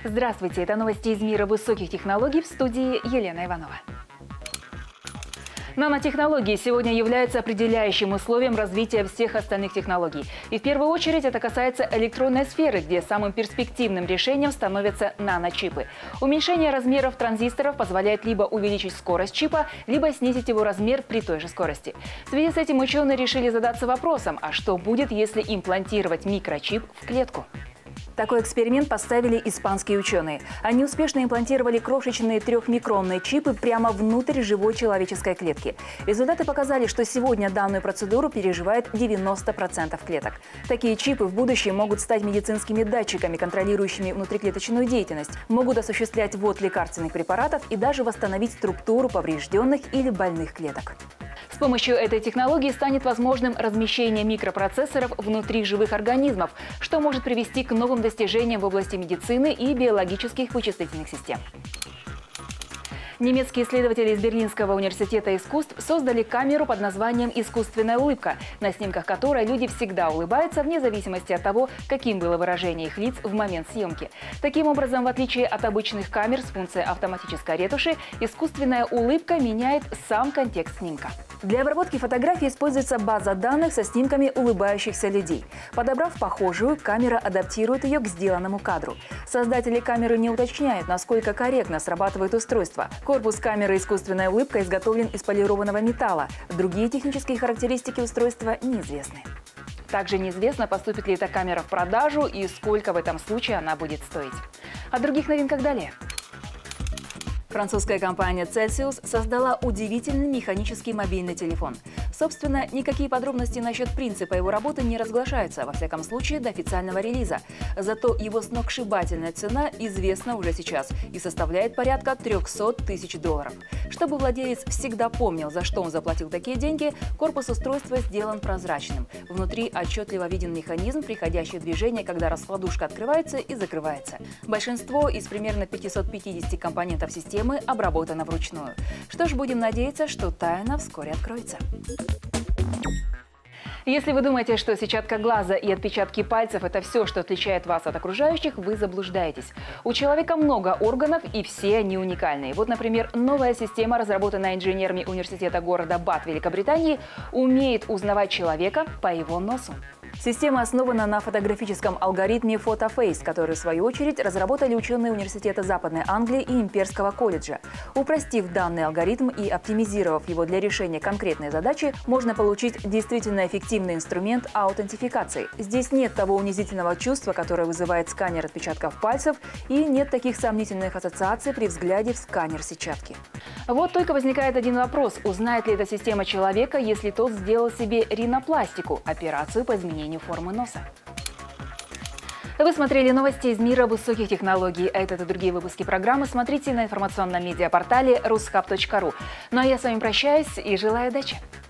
Здравствуйте, это новости из мира высоких технологий, в студии Елена Иванова. Нанотехнологии сегодня являются определяющим условием развития всех остальных технологий. И в первую очередь это касается электронной сферы, где самым перспективным решением становятся наночипы. Уменьшение размеров транзисторов позволяет либо увеличить скорость чипа, либо снизить его размер при той же скорости. В связи с этим ученые решили задаться вопросом, а что будет, если имплантировать микрочип в клетку? Такой эксперимент поставили испанские ученые. Они успешно имплантировали крошечные 3-микронные чипы прямо внутрь живой человеческой клетки. Результаты показали, что сегодня данную процедуру переживает 90% клеток. Такие чипы в будущем могут стать медицинскими датчиками, контролирующими внутриклеточную деятельность, могут осуществлять ввод лекарственных препаратов и даже восстановить структуру поврежденных или больных клеток. С помощью этой технологии станет возможным размещение микропроцессоров внутри живых организмов, что может привести к новым достижениям в области медицины и биологических вычислительных систем. Немецкие исследователи из Берлинского университета искусств создали камеру под названием «Искусственная улыбка», на снимках которой люди всегда улыбаются вне зависимости от того, каким было выражение их лиц в момент съемки. Таким образом, в отличие от обычных камер с функцией автоматической ретуши, искусственная улыбка меняет сам контекст снимка. Для обработки фотографий используется база данных со снимками улыбающихся людей. Подобрав похожую, камера адаптирует ее к сделанному кадру. Создатели камеры не уточняют, насколько корректно срабатывает устройство. Корпус камеры «Искусственная улыбка» изготовлен из полированного металла. Другие технические характеристики устройства неизвестны. Также неизвестно, поступит ли эта камера в продажу и сколько в этом случае она будет стоить. О других новинках далее. Французская компания Celsius создала удивительный механический мобильный телефон. Собственно, никакие подробности насчет принципа его работы не разглашаются, во всяком случае, до официального релиза. Зато его сногсшибательная цена известна уже сейчас и составляет порядка 300 тысяч долларов. Чтобы владелец всегда помнил, за что он заплатил такие деньги, корпус устройства сделан прозрачным. Внутри отчетливо виден механизм, приходящий в движение, когда раскладушка открывается и закрывается. Большинство из примерно 550 компонентов системы обработано вручную. Что ж, будем надеяться, что тайна вскоре откроется. Если вы думаете, что сетчатка глаза и отпечатки пальцев – это все, что отличает вас от окружающих, вы заблуждаетесь. У человека много органов, и все они уникальные. Вот, например, новая система, разработанная инженерами университета города Бат, Великобритании, умеет узнавать человека по его носу. Система основана на фотографическом алгоритме PhotoFace, который, в свою очередь, разработали ученые университета Западной Англии и Имперского колледжа. Упростив данный алгоритм и оптимизировав его для решения конкретной задачи, можно получить действительно эффективный инструмент аутентификации. Здесь нет того унизительного чувства, которое вызывает сканер отпечатков пальцев, и нет таких сомнительных ассоциаций при взгляде в сканер сетчатки. Вот только возникает один вопрос: узнает ли эта система человека, если тот сделал себе ринопластику – операцию по изменению формы носа? Вы смотрели новости из мира высоких технологий. Этот и другие выпуски программы смотрите на информационном медиапортале rushub.ru. Ну а я с вами прощаюсь и желаю удачи!